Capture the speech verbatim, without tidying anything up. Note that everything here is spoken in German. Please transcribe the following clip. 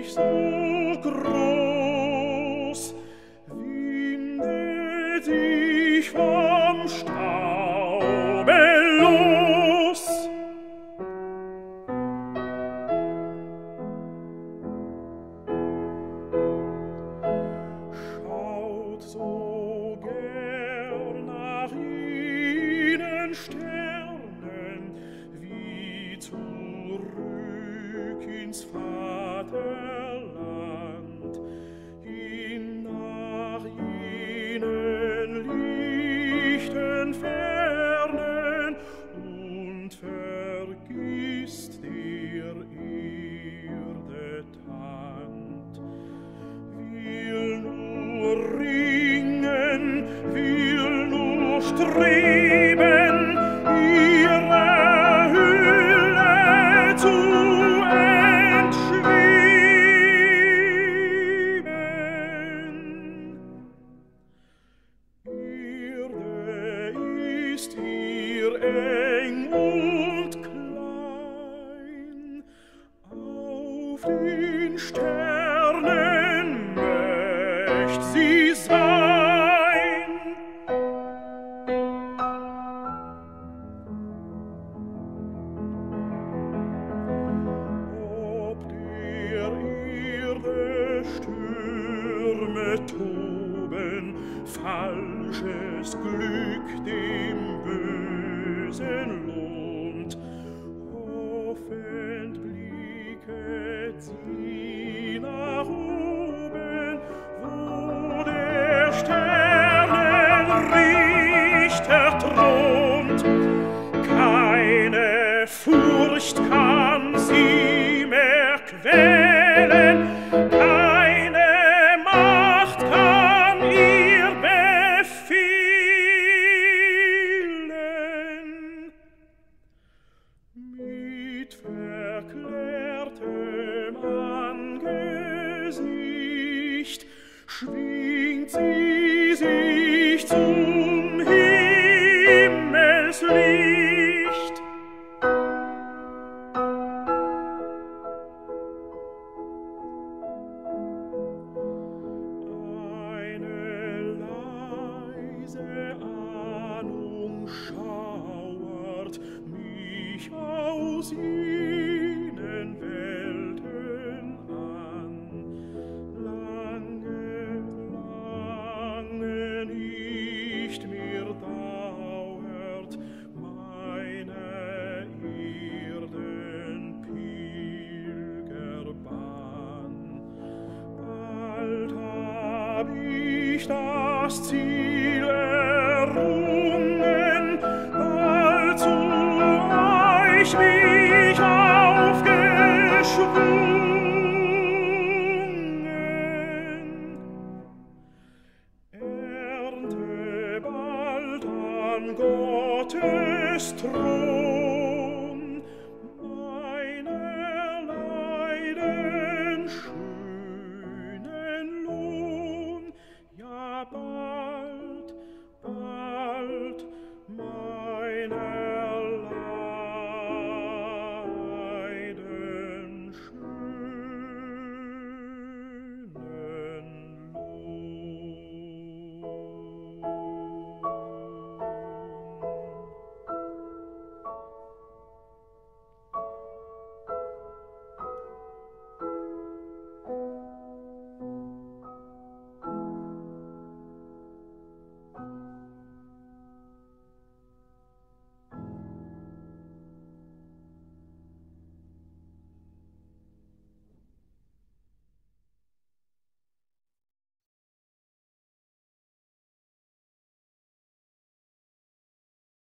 mich so groß, windet sich vom Staube los. Schaut so gern nach ihnen Sternen, wie zurück ins Vaterland, hin nach jenen lichten Fernen, und vergisst der Erde Tand. Will nur ringen, will nur streben, ihre Hülle zu entschweben. Erde ist ihr eng und klein, auf den Sternen möcht sie sein. Ob der Erde Stürme toben, falsches Glück dem Bösen lohnt, hoffend blicket sie nach oben, wo der Sternenrichter thront. Keine Furcht kann sie mehr quälen, keine Macht kann ihr befehlen. Mit verklärtem Angesicht schwingt sie sich zum Himmelslicht. Eine leise Ahnung schauert mich aus jenen Welten an. Lange, lange nicht mehr dauert meine Erdenpilgerbahn. Bald hab ich das Ziel